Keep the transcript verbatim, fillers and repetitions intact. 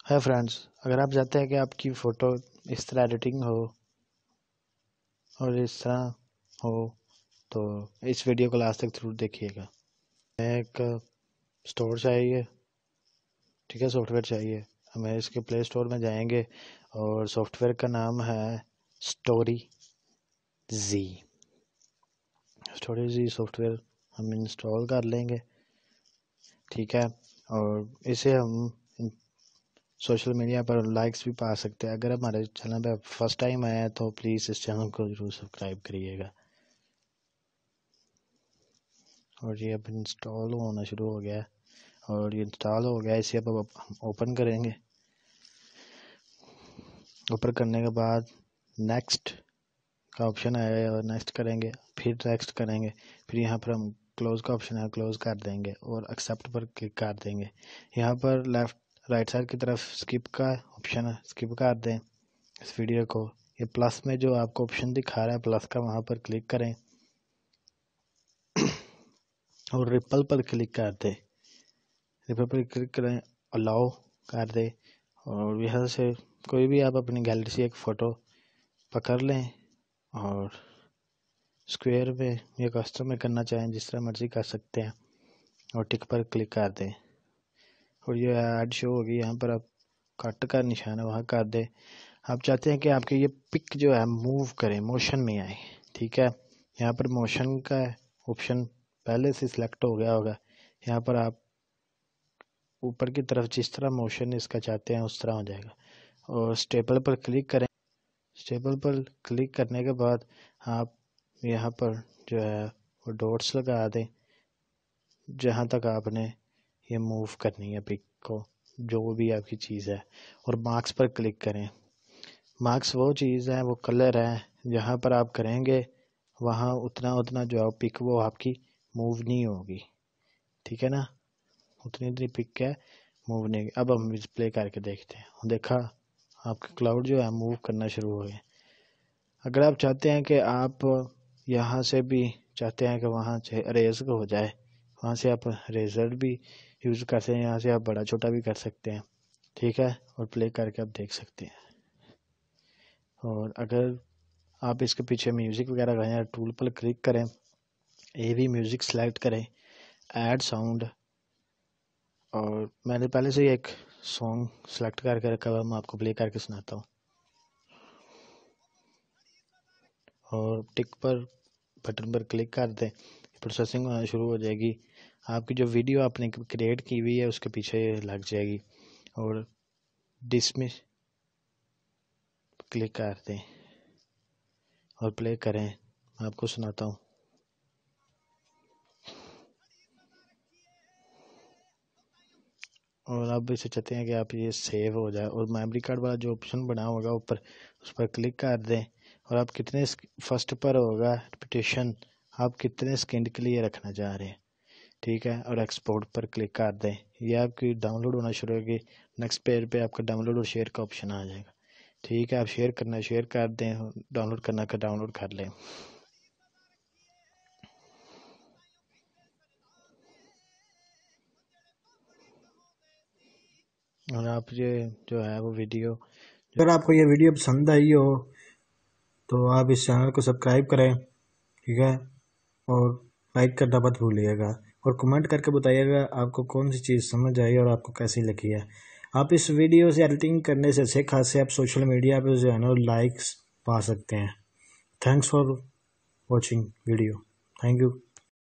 है फ्रेंड्स, अगर आप चाहते हैं कि आपकी फ़ोटो इस तरह एडिटिंग हो और इस तरह हो तो इस वीडियो को लास्ट तक जरूर देखिएगा। एक स्टोर चाहिए, ठीक है, सॉफ्टवेयर चाहिए हमें। इसके प्ले स्टोर में जाएंगे और सॉफ्टवेयर का नाम है story ji. Story ji software हम इंस्टॉल कर लेंगे, ठीक है। और इसे हम सोशल मीडिया पर लाइक्स भी पा सकते हैं। अगर हमारे चैनल पे फर्स्ट टाइम आया है तो प्लीज़ इस चैनल को जरूर सब्सक्राइब करिएगा। और ये अब इंस्टॉल होना शुरू हो गया है और ये इंस्टॉल हो गया है। इसे अब हम ओपन करेंगे। ओपन करने के बाद नेक्स्ट का ऑप्शन आएगा और नेक्स्ट करेंगे, फिर नेक्स्ट करेंगे, फिर यहाँ पर हम क्लोज का ऑप्शन है, क्लोज कर देंगे और एक्सेप्ट पर क्लिक कर देंगे। यहाँ पर लेफ्ट राइट साइड की तरफ स्किप का ऑप्शन है, स्किप कर दें इस वीडियो को। ये प्लस में जो आपको ऑप्शन दिखा रहा है प्लस का, वहाँ पर क्लिक करें और रिपल पर क्लिक कर दें। रिपल पर क्लिक करें, अलाउ कर दें और यहाँ से कोई भी आप अपनी गैलरी से एक फ़ोटो पकड़ लें और स्क्वायर में या कस्टम में करना चाहें जिस तरह मर्जी कर सकते हैं और टिक पर क्लिक कर दें और ये ऐड शो होगी। यहाँ पर आप कट का निशान है वहाँ कर दें। आप चाहते हैं कि आपके ये पिक जो है मूव करें, मोशन में आए, ठीक है। यहाँ पर मोशन का ऑप्शन पहले से सिलेक्ट हो गया होगा। यहाँ पर आप ऊपर की तरफ जिस तरह मोशन इसका चाहते हैं उस तरह हो जाएगा और स्टेपल पर क्लिक करें। स्टेपल पर क्लिक करने के बाद आप यहाँ पर जो है वो डॉट्स लगा दें जहाँ तक आपने ये मूव करनी है पिक को, जो भी आपकी चीज़ है, और मार्क्स पर क्लिक करें। मार्क्स वो चीज़ है, वो कलर है, जहाँ पर आप करेंगे वहाँ उतना उतना जो है पिक वो आपकी मूव नहीं होगी, ठीक है ना। उतनी उतनी पिक है, मूव नहीं। अब हम प्ले करके देखते हैं। देखा, आपके क्लाउड जो है मूव करना शुरू हो गए। अगर आप चाहते हैं कि आप यहाँ से भी चाहते हैं कि वहाँ से अरेज हो जाए, वहाँ से आप रेजर भी यूज़ कर सकते हैं। यहाँ से आप बड़ा छोटा भी कर सकते हैं, ठीक है, और प्ले करके आप देख सकते हैं। और अगर आप इसके पीछे म्यूज़िक वगैरह लगाएं, टूल पर क्लिक करें, ए वी म्यूज़िक सेलेक्ट करें, ऐड साउंड, और मैंने पहले से ही एक सॉन्ग सेलेक्ट करके रखा हुआ, मैं आपको प्ले करके सुनाता हूँ। और टिक पर बटन पर क्लिक कर दें, प्रोसेसिंग होना शुरू हो जाएगी। आपकी जो वीडियो आपने क्रिएट की हुई है उसके पीछे लग जाएगी और डिसमिस क्लिक कर दें और प्ले करें। मैं आपको सुनाता हूँ। और आप इसे चाहते हैं कि आप ये सेव हो जाए और मेमोरी कार्ड वाला जो ऑप्शन बना होगा ऊपर, उस पर क्लिक कर दें और आप कितने फर्स्ट पर होगा रिपीटेशन, आप कितने सेकंड के लिए रखना चाह रहे हैं, ठीक है, और एक्सपोर्ट पर क्लिक कर दें। ये आपकी डाउनलोड होना शुरू होगी। नेक्स्ट पेज पे आपका डाउनलोड और शेयर का ऑप्शन आ जाएगा, ठीक है। आप शेयर करना शेयर कर दें, डाउनलोड करना का डाउनलोड कर लें। और आप ये जो है वो वीडियो, अगर आपको ये वीडियो पसंद आई हो तो आप इस चैनल को सब्सक्राइब करें, ठीक है, और लाइक करना मत भूलिएगा और कमेंट करके बताइएगा आपको कौन सी चीज़ समझ आई और आपको कैसी लगी है। आप इस वीडियो से एडिटिंग करने से अच्छे खासे आप सोशल मीडिया पे जो है ना लाइक्स पा सकते हैं। Thanks for watching video. Thank you.